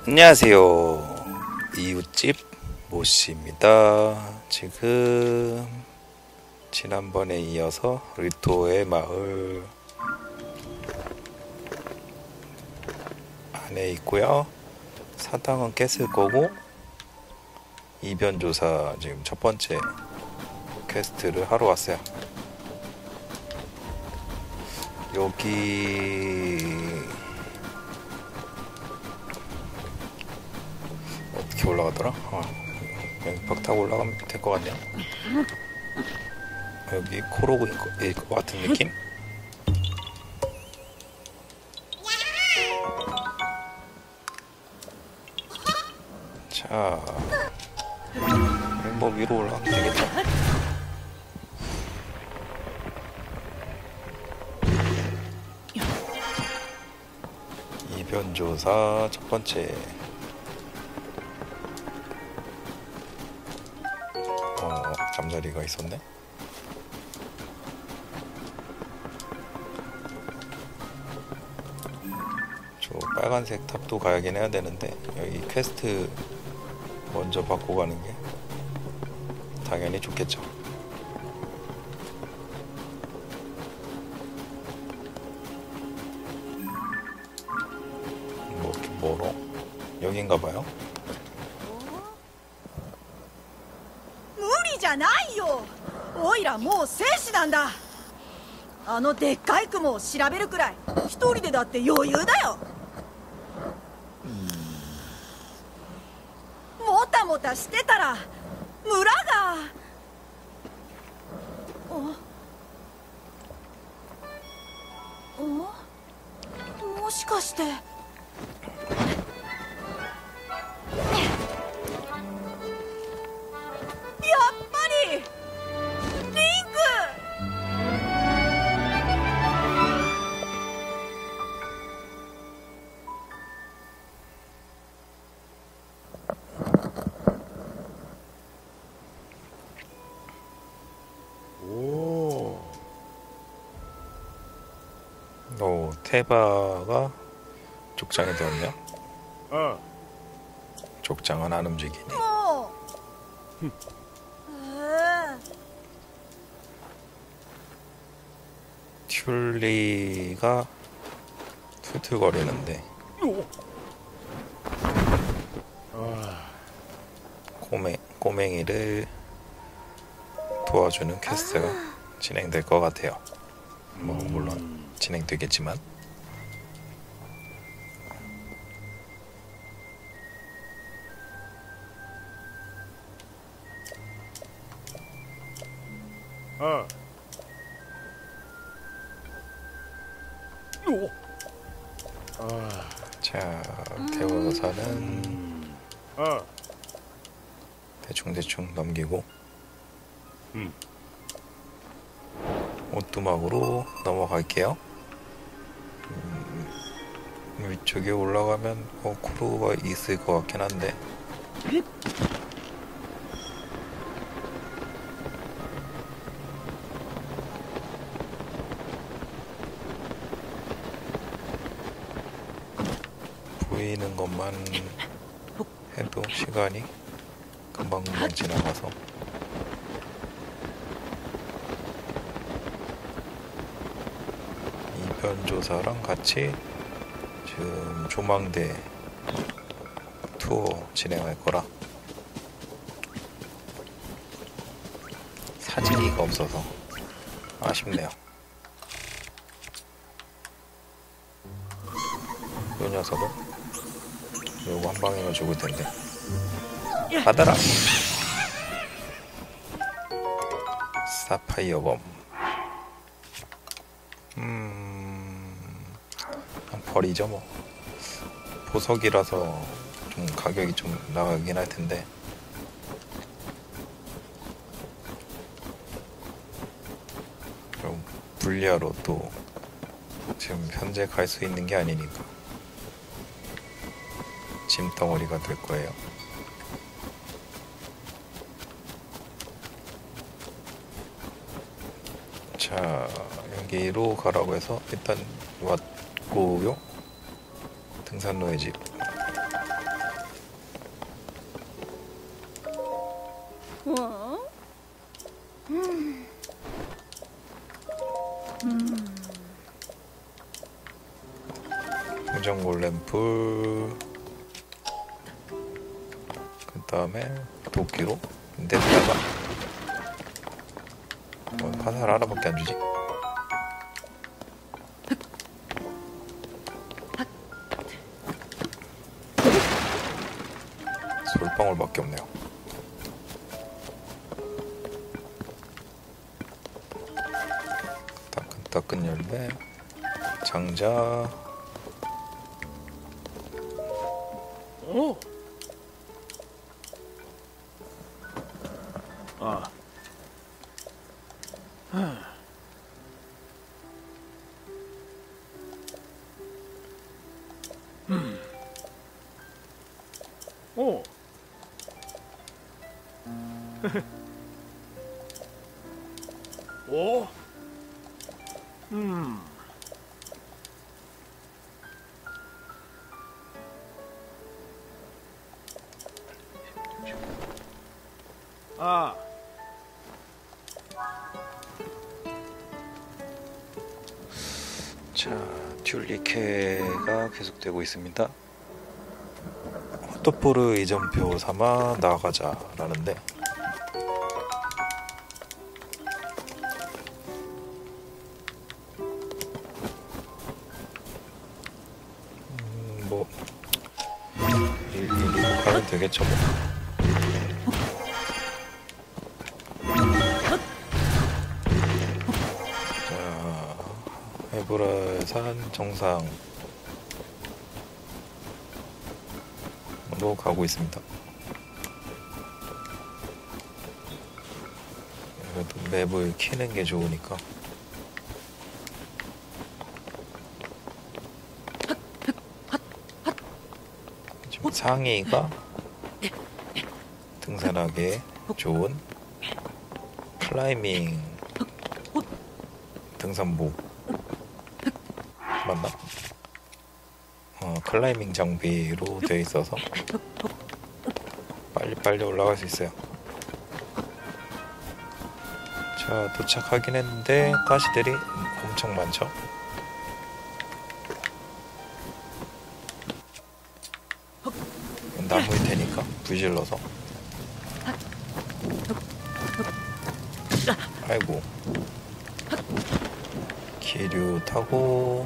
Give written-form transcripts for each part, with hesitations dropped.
안녕하세요. 이웃집 모씨입니다. 지금 지난번에 이어서 리토의 마을 안에 있고요. 사당은 깼을 거고 이변조사 지금 첫 번째 퀘스트를 하러 왔어요. 여기 어떻게 올라가더라? 여기 벽 타고 올라가면 될 것 같네요. 여기 코로그일 것 같은 느낌? 자, 뭐 위로 올라가면 되겠죠? 이변조사 첫 번째. 잠자리가 있었네. 저 빨간색 탑도 가야긴 해야 되는데 여기 퀘스트 먼저 받고 가는 게 당연히 좋겠죠. 뭐 이렇게 멀어? 여긴가 봐요. じゃないよ。おいらもう戦士なんだ。あのでっかい雲を調べるくらい一人でだって余裕だよ。もたもたしてたら村がもしかして。 테바가 족장이 되었네요. 족장은 안 움직이니. 튤리가 툴툴거리는데 꼬맹이를 도와주는 퀘스트가 진행될 것 같아요. 뭐 물론 진행되겠지만. 자, 대원사는 대충 넘기고 오뚜막으로 넘어갈게요. 위쪽에 올라가면 쿠루가 있을 것 같긴 한데 보이는 것만 해도 시간이 금방 지나가서 이변조사랑 같이 지금 조망대 투어 진행할 거라 사진기가 없어서 아쉽네요. 이 녀석은 요거 한 방이면 죽을 텐데 받아라. 사파이어 범. 버리죠 뭐. 보석이라서 좀 가격이 좀 나가긴 할 텐데. 그럼 분리하러 또 지금 현재 갈 수 있는 게 아니니까 짐덩어리가 될 거예요. 자, 여기로 가라고 해서 일단 왔고요. 등산로의 집. 퓨전 골렘 불, 그 다음에 도끼로 냅다가 화살 하나밖에 안 주지? 솔방울밖에 없네요. 따끈따끈 열매, 장자. 오. 아. 오. 오. 아. 자, 튤리케가 계속되고 있습니다. 호토포르 이전표 삼아 나아가자 라는데, 뭐 일로 가면 되겠죠 뭐. 해브라산 정상으로 가고 있습니다. 그래도 맵을 키는 게 좋으니까. 지금 상의가 등산하기에 좋은 클라이밍 등산복 맞나? 클라이밍 장비로 되어 있어서 빨리빨리 올라갈 수 있어요. 자, 도착하긴 했는데 가시들이 엄청 많죠? 나무일 테니까 부질러서. 아이고, 기류 타고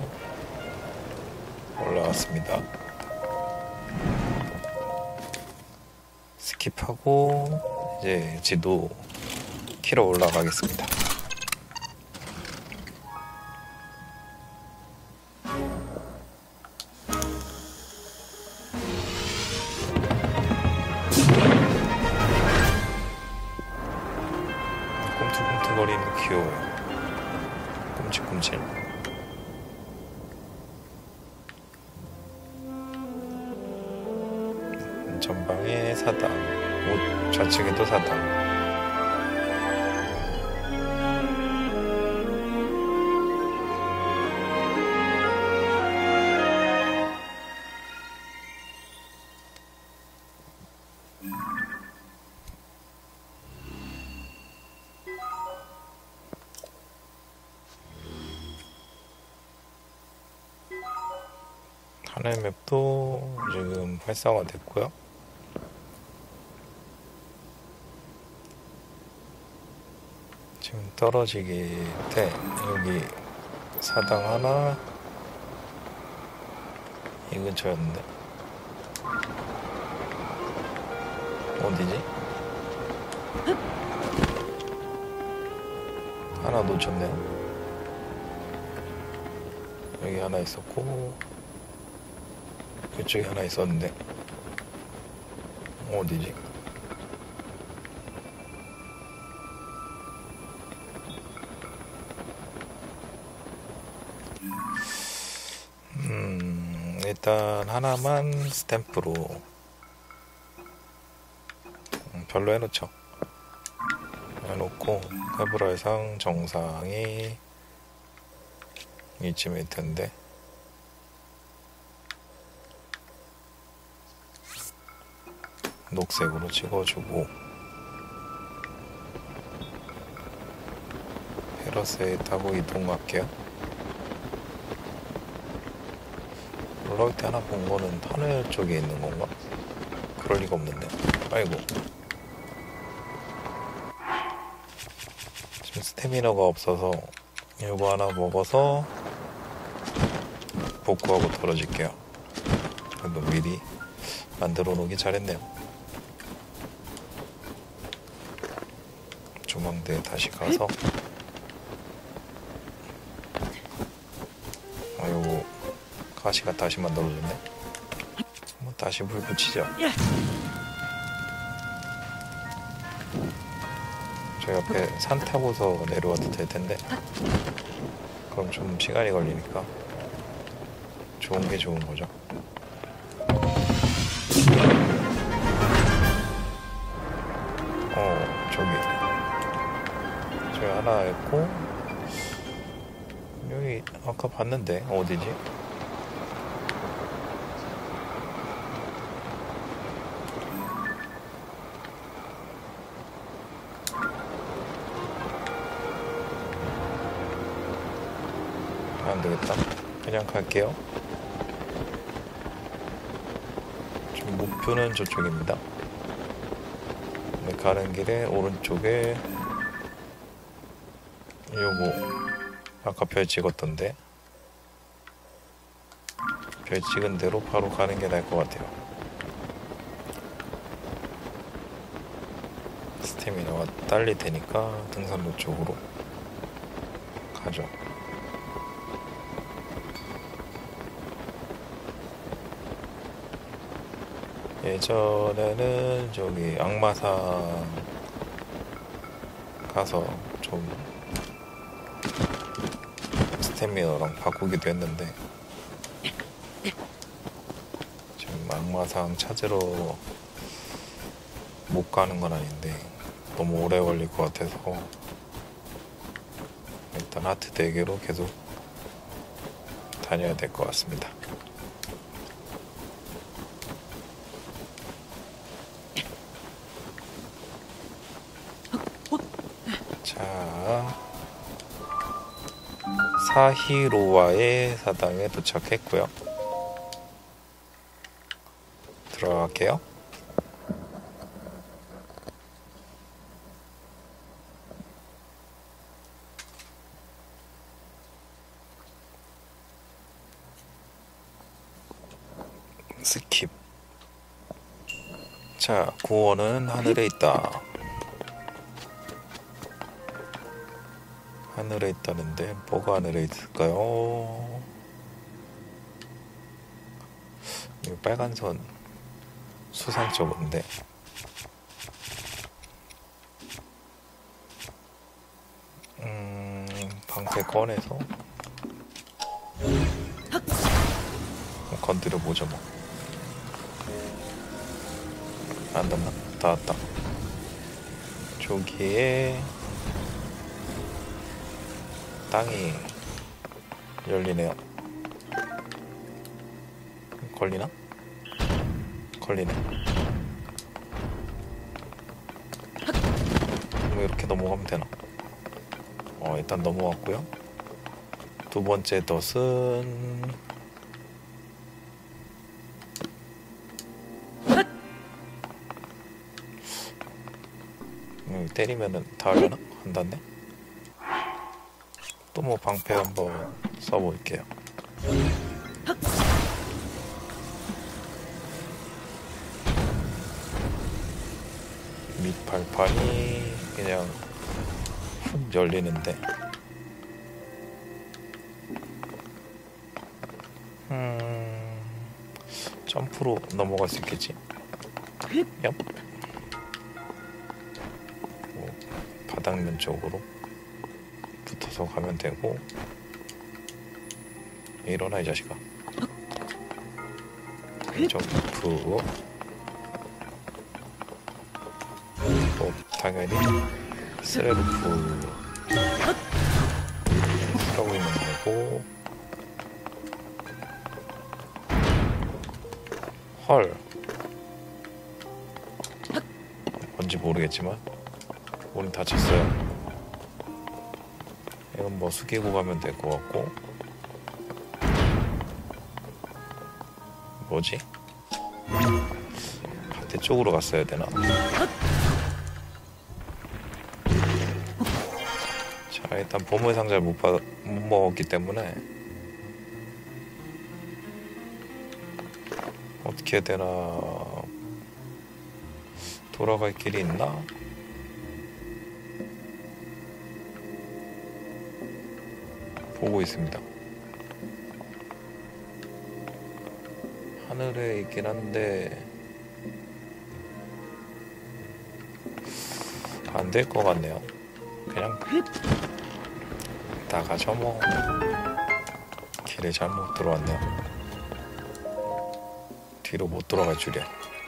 올라왔습니다. 스킵하고 이제 지도 키로 올라가겠습니다. 꿈틀꿈틀거리는 귀여워요. 꿈찔꿈찔. 전방에 사당, 좌측에도 사당. 하늘 맵도 지금 활성화됐고요. 지금 떨어지기 때 여기 사당 하나 이 근처였는데 어디지? 하나 놓쳤네요. 여기 하나 있었고 이쪽에 하나 있었는데 어디지? 일단 하나만 스탬프로 별로 해놓죠. 해놓고 해브라산 정상이 이쯤일 텐데 녹색으로 찍어주고 페러스에 타고 이동할게요. 올라올 때 하나 본 거는 하늘 쪽에 있는 건가? 그럴 리가 없는데. 아이고. 지금 스태미너가 없어서 이거 하나 먹어서 복구하고 떨어질게요. 그래도 미리 만들어 놓기 잘했네요. 조망대에 다시 가서 아이고 가시가 다시 만들어졌네. 한번 다시 불 붙이죠. 저 옆에 산 타고서 내려와도 될 텐데 그럼 좀 시간이 걸리니까 좋은 게 좋은 거죠. 저기 하나 있고 여기 아까 봤는데 어디지? 안 되겠다. 그냥 갈게요. 지금 목표는 저쪽입니다. 가는 길에 오른쪽에 요거 아까 별 찍었던데 별 찍은 대로 바로 가는 게 나을 것 같아요. 스태미나가 딸리 되니까 등산로 쪽으로 가죠. 예전에는 저기 악마산 가서 좀 스태미너랑 바꾸기도 했는데 지금 악마상 찾으러 못 가는 건 아닌데 너무 오래 걸릴 것 같아서 일단 하트 4개로 계속 다녀야 될 것 같습니다. 자, 사히로와의 사당에 도착했고요. 들어갈게요. 스킵. 자, 구원은 하늘에 있다. 하늘에 있다는데 뭐가 하늘에 있을까요? 이 빨간 선 수상 쪽인데 방패 꺼내서 건드려 보죠 뭐. 안 닿나? 닿았다. 저기에 땅이 열리네요. 걸리나? 걸리네. 뭐 이렇게 넘어가면 되나? 일단 넘어왔고요. 두 번째 덫은 때리면은 닿으려나? 안 닿네? 또 뭐 방패 한번 써볼게요. 밑발판이 그냥 훅 열리는데 점프로 넘어갈 수 있겠지? 얍. 바닥면 쪽으로 붙어서 가면 되고. 일어나 이 자식아. 점프. 또 당연히 스레르프 하고 있는 거고. 헐, 뭔지 모르겠지만 우린 다쳤어요. 이건 뭐 숙이고 가면 될 것 같고. 뭐지? 반대쪽으로 갔어야 되나? 자, 일단 보물 상자를 못 먹었기 때문에 어떻게 해야 되나? 돌아갈 길이 있나? 보고 있습니다. 하늘에 있긴 한데 안 될 것 같네요. 그냥 나가죠 뭐. 길에 잘못 들어왔네요. 뒤로 못 돌아갈 줄이야.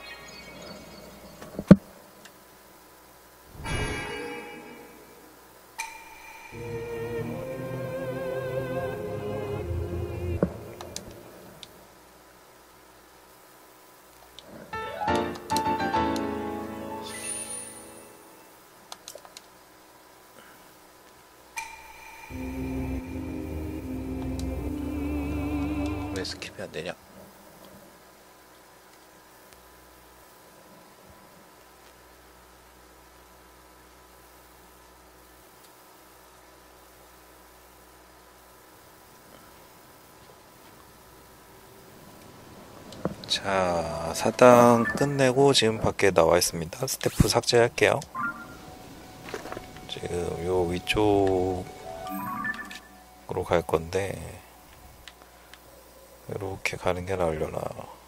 왜 스킵이 안 되냐? 자, 사당 끝내고 지금 밖에 나와 있습니다. 스태프 삭제할게요. 지금 요 위쪽으로 갈 건데 이렇게 가는 게 나으려나.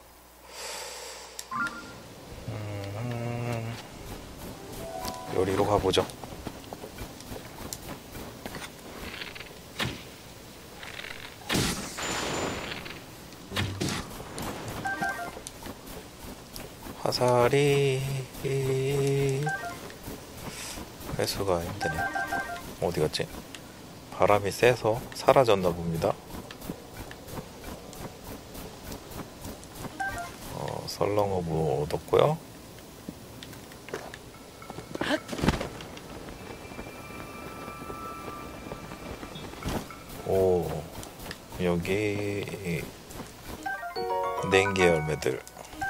요리로 가보죠. 화살이 회수가 힘드네. 어디 갔지? 바람이 세서 사라졌나 봅니다. 썰렁어부 얻었고요. 오, 여기 냉기 열매들.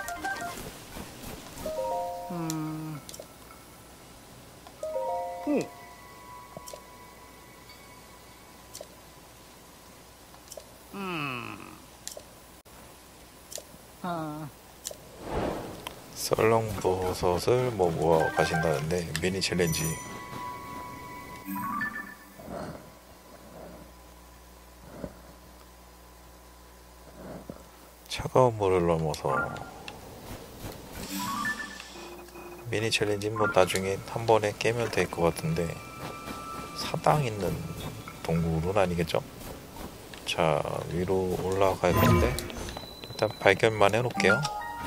썰렁버섯을 뭐 모아 가신다는데 미니 챌린지. 차가운 물을 넘어서 미니 챌린지 뭐 나중에 한 번에 깨면 될 것 같은데 사당 있는 동굴은 아니겠죠? 자, 위로 올라갈 건데 일단 발견만 해놓을게요.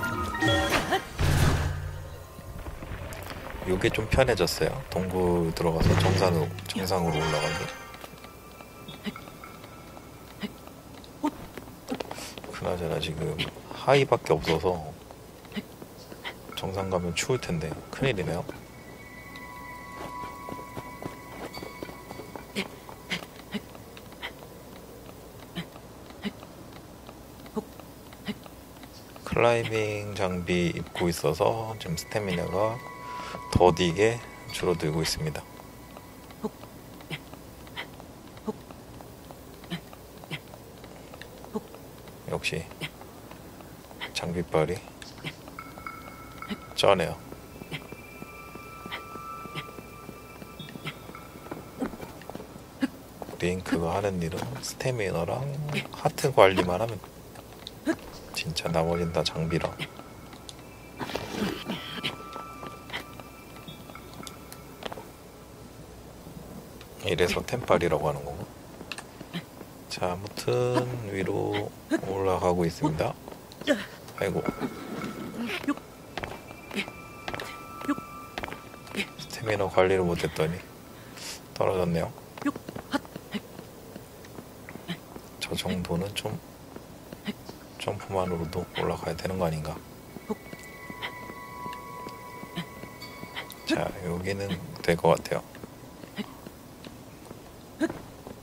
요게 좀 편해졌어요. 동굴 들어가서 정상으로 올라가기. 그나저나 지금 하이밖에 없어서 정상 가면 추울 텐데 큰일이네요. 클라이밍 장비 입고 있어서 지금 스태미나가 더디게 줄어들고 있습니다. 역시 장비빨이 쩌네요. 링크가 하는 일은 스태미너랑 하트 관리만 하면 진짜 나머진 다 장비라. 이래서 템빨이라고 하는 거고. 자, 아무튼 위로 올라가고 있습니다. 아이고, 스태미너 관리를 못했더니 떨어졌네요. 저 정도는 좀 점프만으로도 올라가야 되는 거 아닌가. 자, 여기는 될 것 같아요.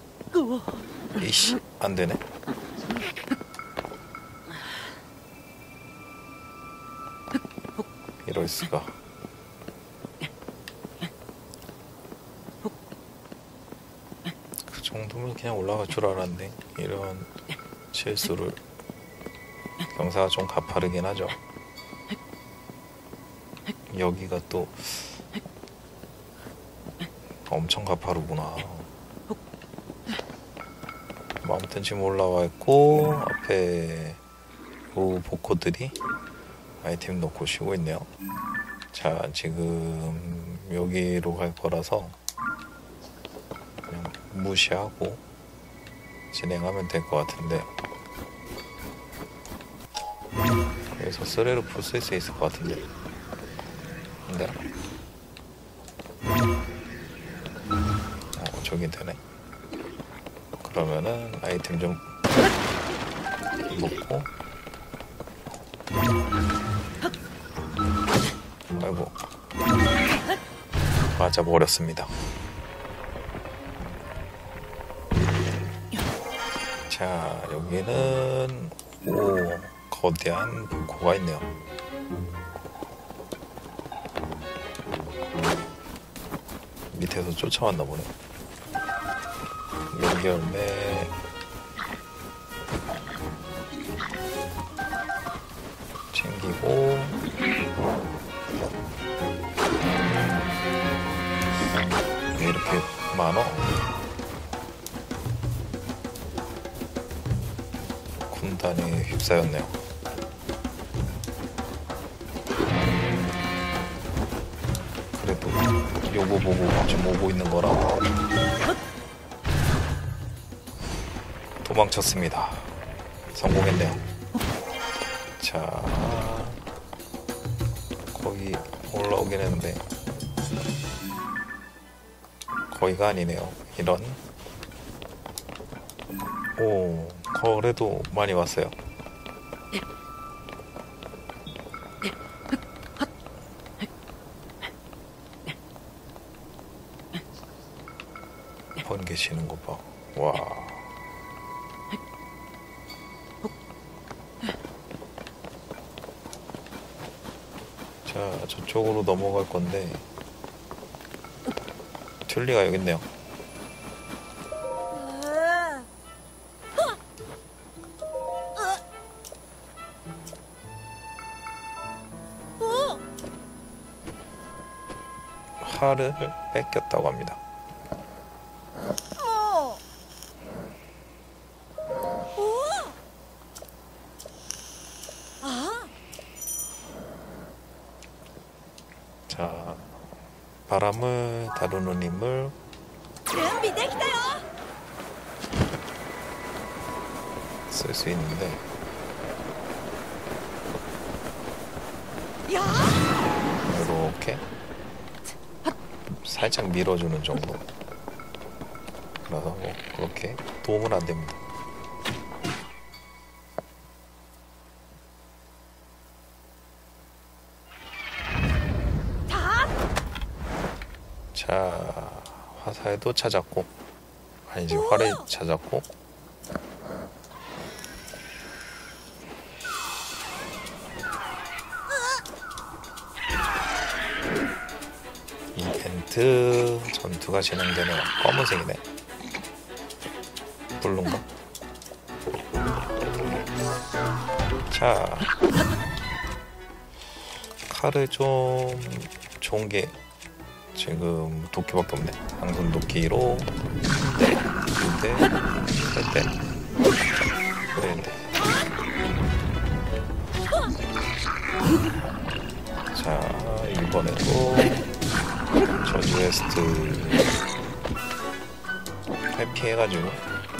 이씨, 안 되네. 이럴 수가. 그 정도면 그냥 올라갈 줄 알았는데 이런 실수를. 경사가 좀 가파르긴 하죠. 여기가 또 엄청 가파르구나. 아무튼 지금 올라와 있고 앞에 보코들이 아이템 넣고 쉬고 있네요. 자, 지금 여기로 갈 거라서 그냥 무시하고 진행하면 될 것 같은데, 여기서 쓰레로 부술 수 있을 것 같은데. 근데 저긴 되네. 그러면은 아이템 좀 먹고. 아이고, 맞아 버렸습니다. 자, 여기는 거대한 보코가 있네요. 밑에서 쫓아왔나 보네. 연결매 챙기고, 왜 이렇게 많어? 군단에 휩싸였네요. 그래도 요거 보고 좀 오고 있는 거라 도망쳤습니다. 성공했네요. 자, 거의 올라오긴 했는데 거의가 아니네요. 이런. 그래도 많이 왔어요. 번개 치는 거 봐. 와. 자, 저쪽으로 넘어갈 건데 튤리가 여기 있네요. 활을 뺏겼다고 합니다. 자, 바람을 다루는 힘을 쓸 수 있는데, 이렇게 살짝 밀어주는 정도. 그래서 뭐 그렇게 도움은 안 됩니다. 자, 화살도 찾았고, 아니지, 활을 찾았고, 이벤트 전투가 진행되네요. 검은색이네. 블루인가? 자, 칼을 좀 좋은 게 지금 도끼밖에 없네. 항상 도끼로 때 그랬는데. 자, 이번에도 저지 웨스트 회피해가지고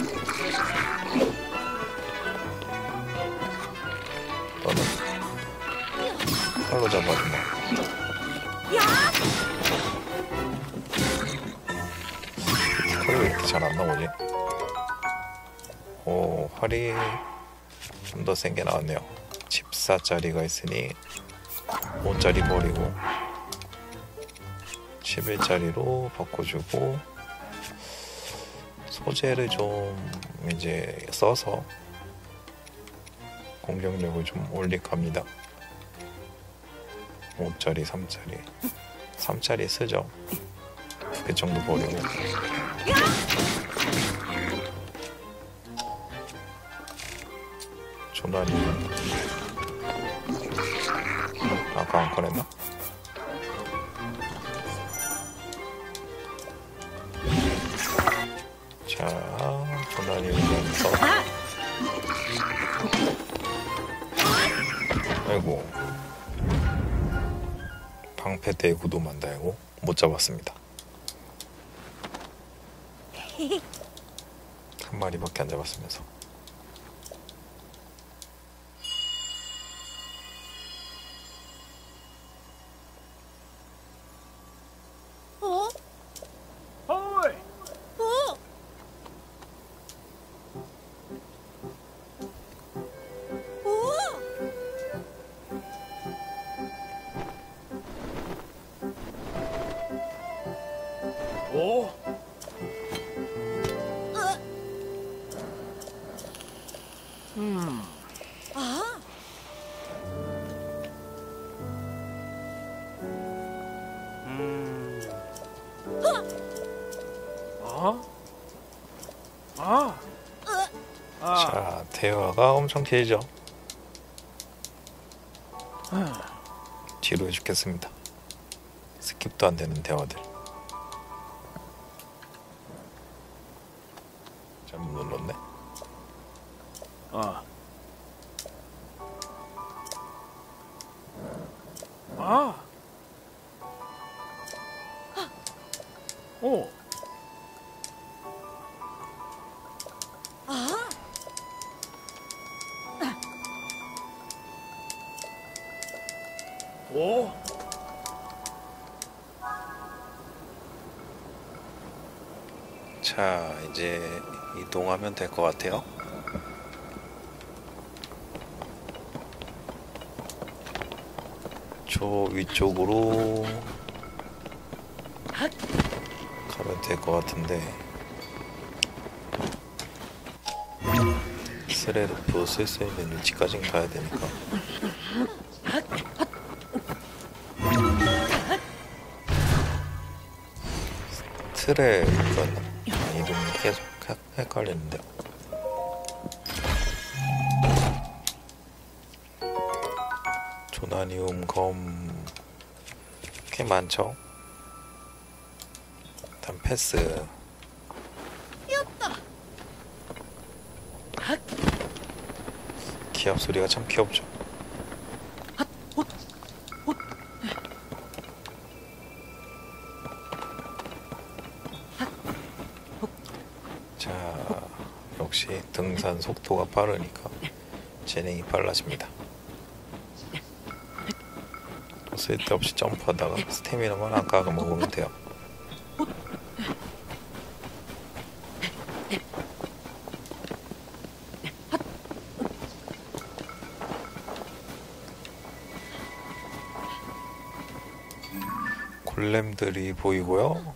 너는 칼로 잡아준다. 칼이 왜 이렇게 잘 안 나오지? 활이 좀 더 센 게 나왔네요. 14짜리가 있으니 5짜리 버리고 11짜리로 바꿔주고, 소재를 좀 이제 써서 공격력을 좀 올릴 겁니다. 5짜리, 3짜리. 3짜리 쓰죠. 2개 정도 버리고. 조나니. 아까 안 꺼냈나? 자, 조나니 오면서. 아이고. 방패 대구도 만들고 못 잡았습니다. 한 마리밖에 안 잡았으면서. 어? 어이! 어? 어? 오! 아, 아? 아? 아. 자, 대화가 엄청 길죠. 지루해 죽겠습니다. 스킵도 안 되는 대화들. 잘못 눌렀네. 아. 아. 오. 아, 오. 자, 이제 이동하면 될 것 같아요. 저 위쪽으로 가면 될 것 같은데, 스레르프 쓸 수 있는 위치까지는 가야 되니까. 트랩은 이름이 계속 헷갈리는데. 조나니움 검 꽤 많죠. 일단 패스. やった 기합 소리가 참 귀엽죠. 자, 역시 등산 속도가 빠르니까 진행이 빨라집니다. 쓸데없이 점프하다가 스태미나만 아까가 먹으면 돼요. 골렘들이 보이고요.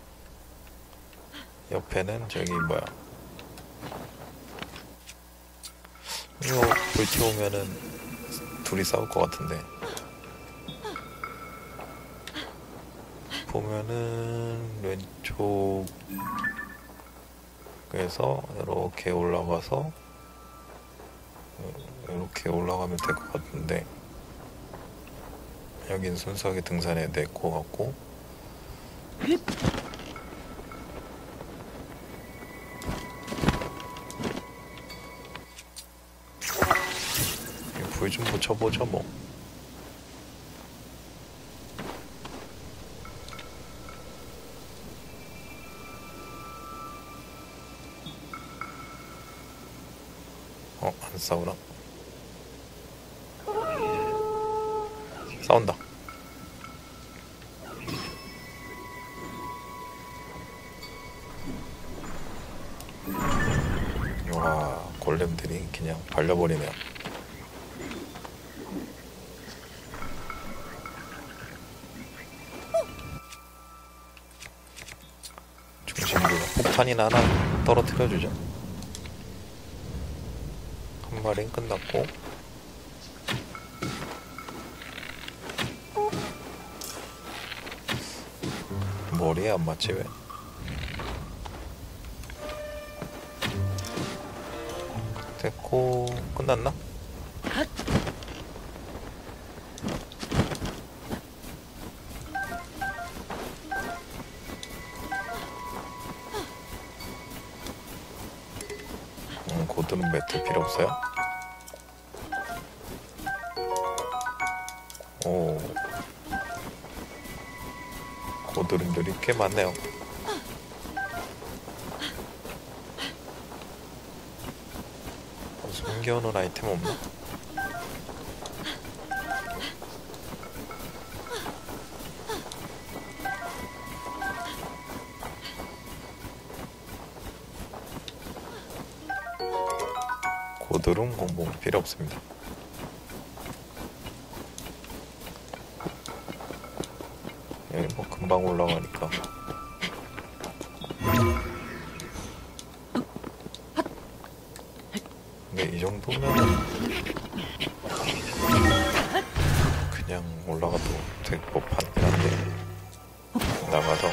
옆에는 저기 뭐야, 이거 불태우면은 둘이 싸울 것 같은데, 보면은 왼쪽에서 이렇게 올라가서 이렇게 올라가면 될 것 같은데, 여긴 순수하게 등산해야 될 것 같고, 불 좀 붙여보죠 뭐. 안 싸우나? 싸운다. 와, 골렘들이 그냥 발려버리네요. 중심부가 폭탄이나 하나 떨어뜨려주죠. 한 마리는 끝났고, 머리에 안 맞지 왜? 됐고 끝났나? 고드름 매트 필요 없어요? 오, 고드름들이 꽤 많네요. 숨겨놓은 아이템 없나? 고드름 공봉 필요 없습니다. 여기 뭐 금방 올라가니까. 근데 이 정도면은 그냥 올라가도 될 법하긴 한데 나가서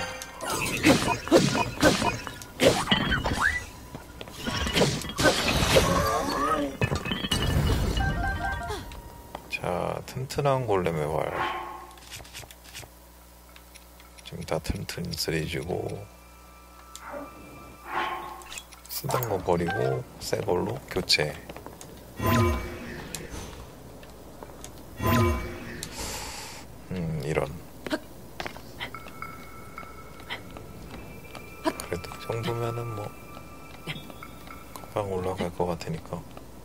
자, 튼튼한 골렘의 활 지금 다 튼튼스레지고 쓰던 거 버리고 새 걸로 교체. 이런. 그래도 이 정도면은 뭐 금방 올라갈 것 같으니까.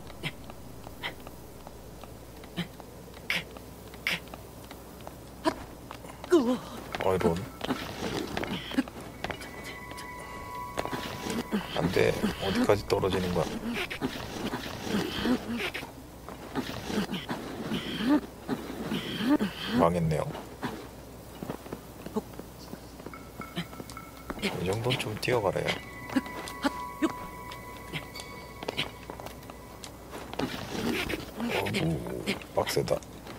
이런. 안돼. 어디까지 떨어지는 거야? 망했네요. 이 정도는 좀 뛰어가래요. 어우, 빡세다.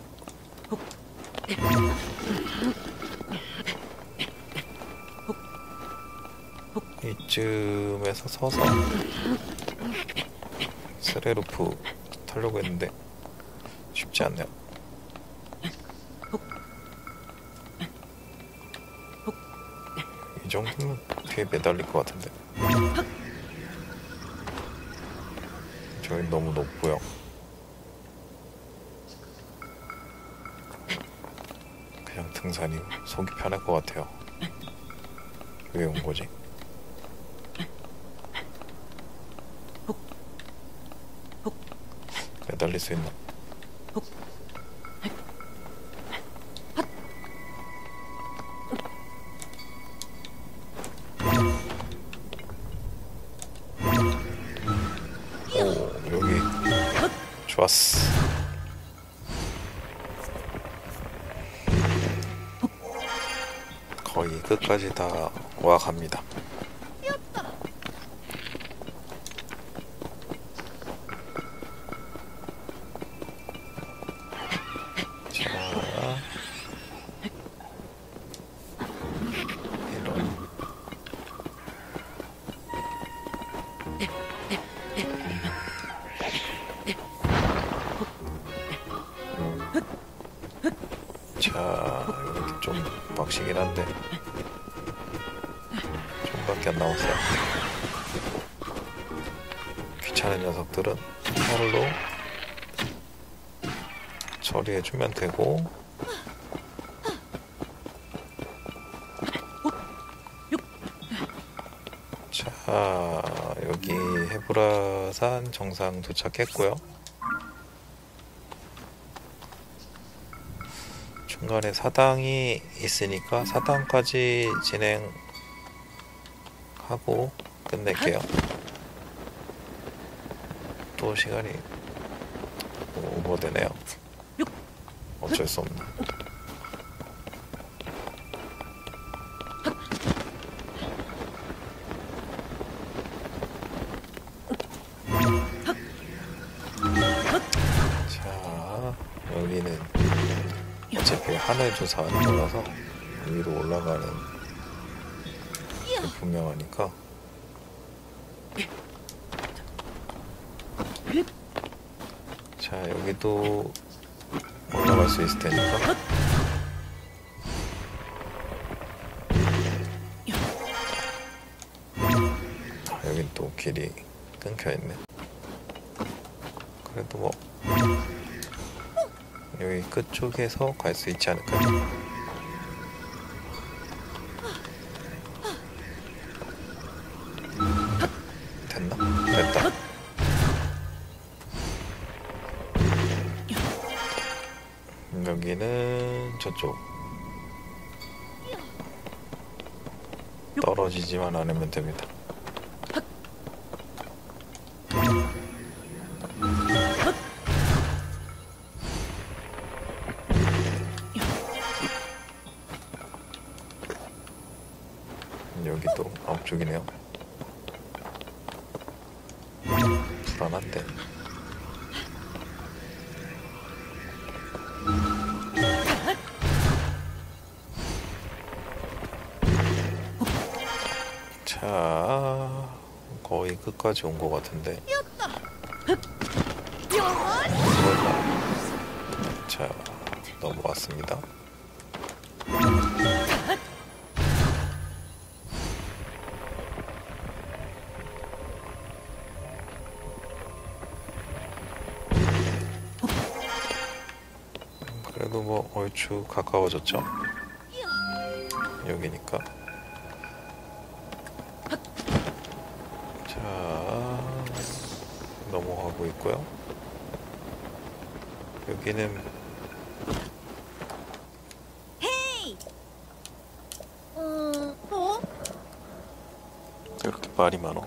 이쯤에서 서서 스레루프 타려고 했는데 쉽지 않네요. 이 정도면 뒤에 매달릴 것 같은데. 저기 너무 높고요. 그냥 등산이 속이 편할 것 같아요. 왜 온 거지? 매달릴 수 있나? 오, 여기 좋았어. 거의 끝까지 다 와갑니다. 자, 여기 좀 빡시긴 한데 좀밖에 안 남았어요. 귀찮은 녀석들은 팔로 처리해주면 되고, 자, 여기 헤브라산 정상 도착했고요. 중간에 사당이 있으니까 사당까지 진행하고 끝낼게요. 또 시간이 오버되네요. 어쩔 수 없네. 자, 여기는 어차피 하늘 조사하는 거라서 위로 올라가는 게 분명하니까. 자, 여기도 올라갈 수 있을 테니까. 여긴 또 길이 끊겨있네. 그래도 뭐 여기 끝쪽에서 갈 수 있지 않을까요? 됐나? 됐다. 여기는 저쪽. 떨어지지만 않으면 됩니다. 여기도 앞쪽이네요. 불안한데. 자, 거의 끝까지 온 것 같은데. 자, 넘어왔습니다. 그래도 뭐 얼추 가까워졌죠? 여기니까. 자, 넘어가고 있고요. 여기는 이렇게 말이 많어.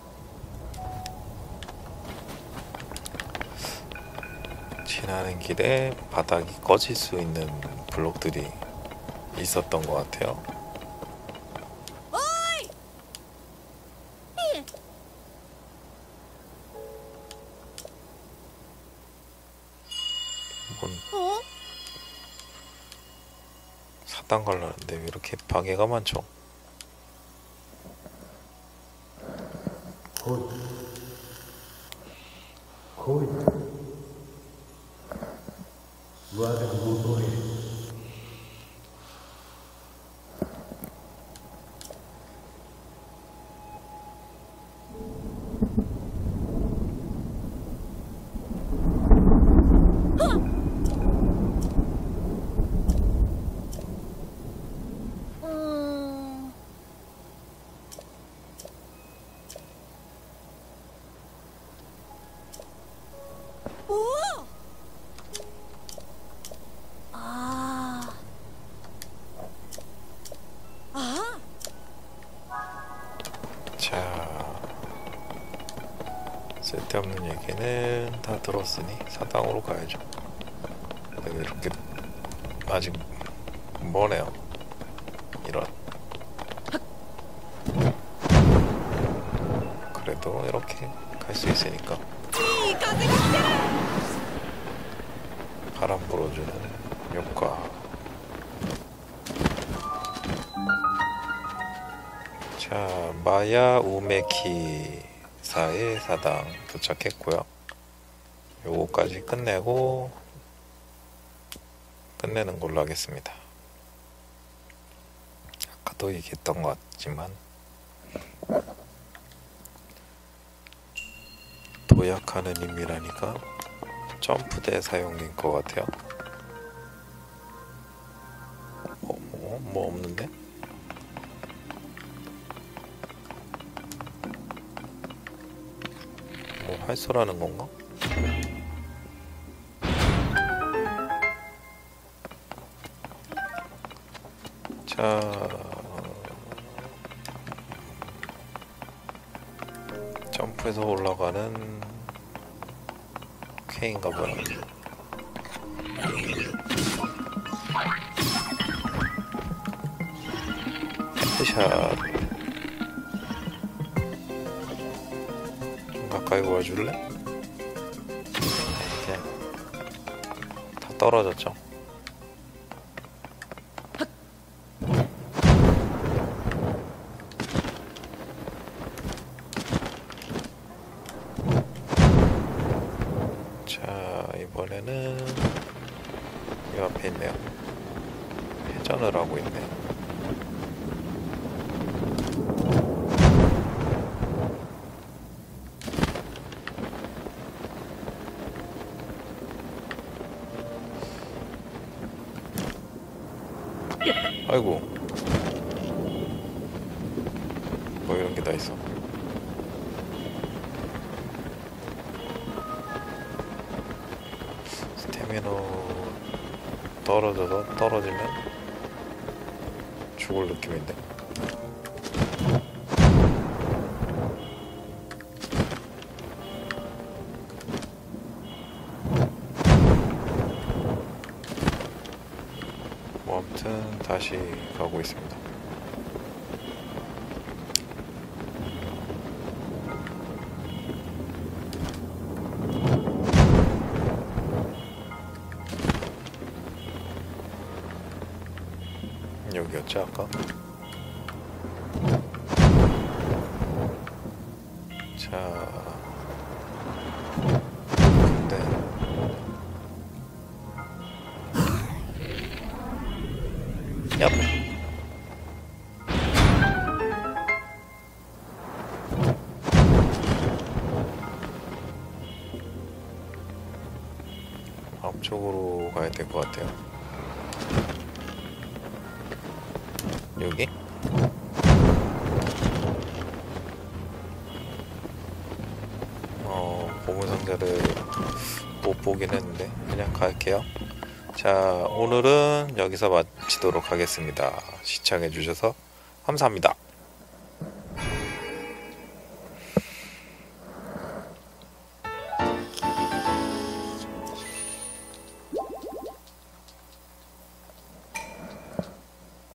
지나는 길에 바닥이 꺼질 수 있는 블록들이 있었던 것 같아요. 뭔 사당 갈라는데 왜 이렇게 방해가 많죠? 자, 쓸데없는 얘기는 다 들었으니 사당으로 가야죠. 근데 왜 이렇게 아직 머네요. 이런. 그래도 이렇게 갈 수 있으니까. 바람 불어주는 효과. 자, 마야 우메키사의 사당 도착했고요. 요거까지 끝내고 끝내는 걸로 하겠습니다. 아까도 얘기했던 것 같지만 도약하는 의미라니까 점프대 사용인 것 같아요. 뭐 없는데? 뭐 활쏘라는 건가? 자, 점프해서 올라가는 K인가 보네. 헤드샷. 좀 가까이 와줄래? 그냥 다 떨어졌죠. 이번에는 이 앞에 있네요. 회전을 하고 있네. 아이고, 뭐 이런 게 다 있어. 스태미너 떨어지면 죽을 느낌인데. 뭐 아무튼 다시 가고 있습니다. 여기였지 아까? 자, 근데 얍! 앞쪽으로 가야 될 것 같아요. 여기? 보물상자를 못 보긴 했는데 그냥 갈게요. 자, 오늘은 여기서 마치도록 하겠습니다. 시청해주셔서 감사합니다.